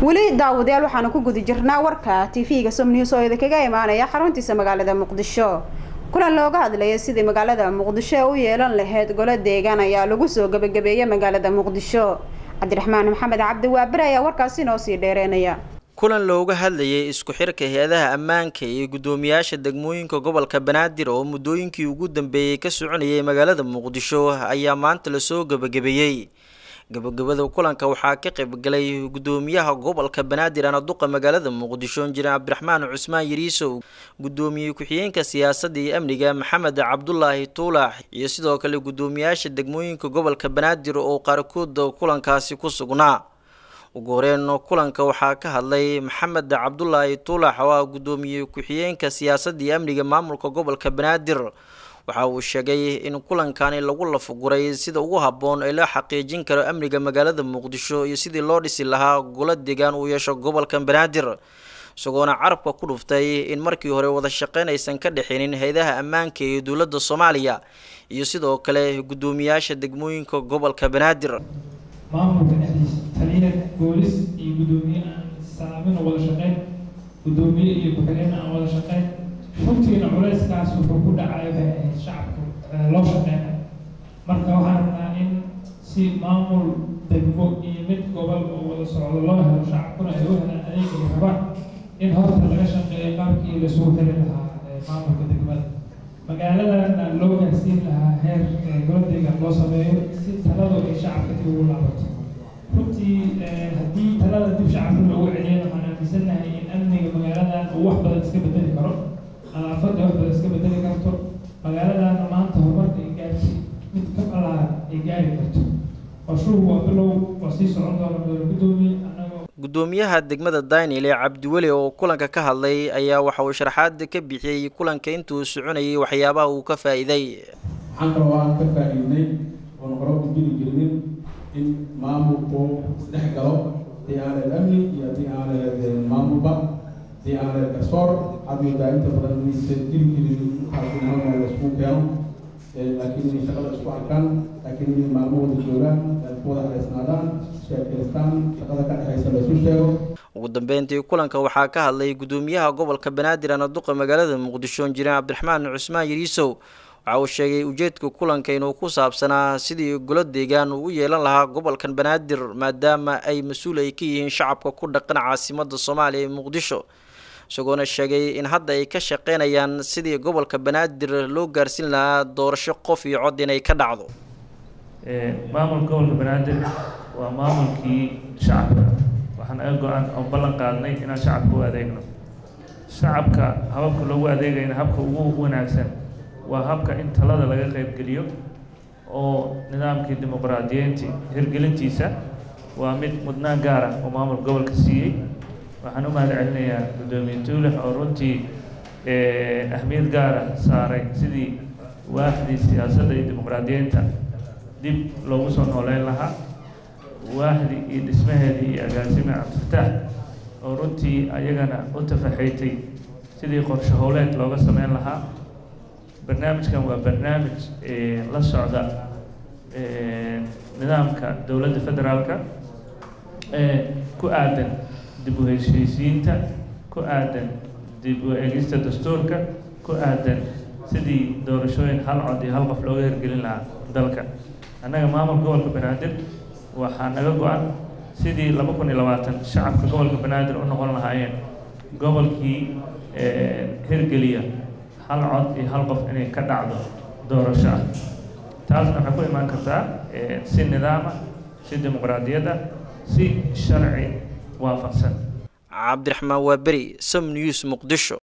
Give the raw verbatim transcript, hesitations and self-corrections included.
wali daawadayaal waxaan ku gudi jirnaa warka T V-ga Som News oo idinkaga imaanaya xaruntiisa magaalada Muqdisho. kulan looga hadlayay sidii magaalada Muqdisho u yeelan lahayd golo deegaan ayaa lagu soo gabagabeeyay magaalada Muqdisho. Cabdiraxmaan Maxamed Cabdi Waabir ayaa warkaasi noo sii dheereynaya. kulan looga hadlayay isku xirka hay'adaha ammaanka iyo gudoomiyaasha degmooyinka gobolka Banaadir oo muddooyinkii ugu dambeeyay ka soconayay magaalada Muqdisho ayaa maanta la soo gabagabeeyay. gabagabada kulanka waxaa ka qayb galay gudoomiyaha gobolka Banaadir ana duqa magaalada Muqdisho Injineer Cabdiraxmaan Cusmaan Yariisow, gudoomiye ku-xigeenka siyaasadda iyo amniga Maxamed Cabdullaahi Tuulax iyo sidoo kale gudoomiyaasha degmooyinka gobolka Banaadir oo qaarkood kulankaasi ku sugnaa. ugu horeyn kulanka waxaa ka hadlay Maxamed Cabdullaahi Tuulax oo gudoomiye ku-xigeenka siyaasadda iyo amniga maamulka gobolka Banaadir. waxa uu sheegay in kulankaani lagu lafaguray sida ugu haboon ee la xaqiijin karo amniga magaalada Muqdisho iyo sidii loo dhisi lahaa golo deegaan uu yeesho gobolka Banaadir. isagoona carabka ku dhuftay in markii hore wada shaqeynaysan ka dhaxeeynin hay'adaha ammaanka ee dawladda Soomaaliya iyo sidoo kale gudoomiyaasha degmooyinka gobolka Banaadir. maamulka dhexdiisa taliye boolis iyo gudoomiye saameyn wada shaqeyn gudoomiye iyo ku-xigeen wada shaqeyn runtiina culayskaas wuxuu ku dhacay shacabka loo shaqeynay marka waxaan rabnaa in si maamul degmo iyo mid gobol oo wada socdo loo helo shacabkuna ay u helaan adeega ay rabaan in horta laga shaqeeyo qaabkii la soo heli lahaa maamulka degmada magaaladana loo gaarsiin lahaa heer golo deegaan loo sameeyo si taladu ay shacabka dib ugu laabato runtii haddii talada dib shacabka loogu celiyo waxaan aaminsanahay in amniga magaaladan uu wax badan iska bedeli karo nadaafadda wax badan iska bedeli karto magaaladana maanta horumarka ay gaartay mid ka balaaran ay gaari karto qorshuhu waa bilow waa sii socon doona madaxweyne gudoomiye anagoo gudoomiyaha degmada Daaniel Cabdiweli oo kulanka ka hadlay ayaa waxa uu sharaxaad ka bixiyay kulanka intuu soconayay waxyaabaha uu ka faa'iiday. waxaan kaloo aan ka faa'iidnay oo hore u jiri jirnay in maamulku saddex galo diyaarad amni iyo diyaarad maamulba diyaarad kasor hadii daayinta badan inay jiri jirin xaaladaha la isku keeno laakiin shaqada isku arkaan laakiin maamulku joogaan kuwada xisnaadaan sheekaystaan shaqada ka dhaxaysa la isku sheego. ugu dambeyntii kulanka waxaa ka hadlay gudoomiyaha gobolka Banaadir ana duqa magaalada Muqdisho Injineer Cabdiraxmaan Cusmaan Yariisow. waxa uu sheegay ujeedka kulanka inuu ku saabsanaa sidii golo deegaan uu u yeelan lahaa gobolkan Banaadir maadaama ay mas'uul ay ka yihiin shacabka ku dhaqan caasimadda Soomaaliya ee Muqdisho. isagoona sheegay in hadda ay ka shaqeynayaan sidii gobolka Banaadir loo gaarsiin lahaa doorasho qof iyo cod inay ka dhacdo. ee maamulka gobolka Banaadir waa maamulkii shacabka waxaan ay go'aan oo ballan qaadnay inaan shacabka u adeegno shacabka hababka loogu adeegayna habka ugu wanaagsan waa habka in talada laga qayb geliyo oo nidaamkii dimuqraadiyeynta hirgelintiisa waa mid mudnaan gaar ah oo maamulka gobolka siiyay. waxaan u mahadcelinayaa gudoomiye Tuulax oo runtii ee ahmiyad gaar ah saaray sidii waaxdii siyaasadda iyo dimuqraadiyeynta dib loogu soo nooleyn lahaa waaxdii iyo dhismaheedii iyo agaasimaha Cabdifataah oo runtii ayagana u tafaxaytay sidii qorshe howleed looga sameyn lahaa. barnaamijkan waa barnaamij ee la socda ee nidaamka dawladda federaalka ee ku aadan dib u heshiisiinta ku aadan dib u eegista dastuurka ku aadan sidii doorashooyin hal cod iyo hal qof looga hirgelin lahaa dalka. annaga maamulka gobolka Banaadir waxaa naga go'an sidii laba kun iyo labaatan shacabka gobolka Banaadir u noqon lahaayeen gobolkii hirgeliya hal cod iyo hal qof inay ka dhacdo doorasho ah. taasna waxay ku imaan kartaa si nidaam ah si dimuqraadiyad ah si sharci waafaqsan. Cabdiraxmaan Waabiri, Som News, Muqdisho.